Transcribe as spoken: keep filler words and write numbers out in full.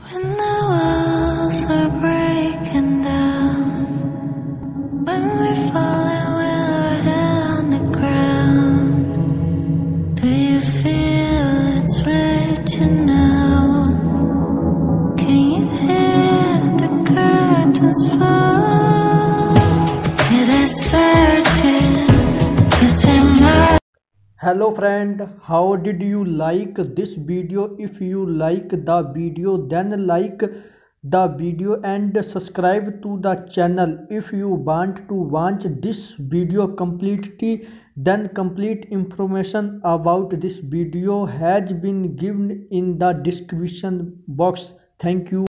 When the walls are breaking down, when we falling with our head on the ground, do you feel it's reaching now? Can you hear the curtains fall? It is certain it's emerging. Hello friend, how did you like this video? If you like the video, then like the video and subscribe to the channel. If you want to watch this video completely, then complete information about this video has been given in the description box. Thank you.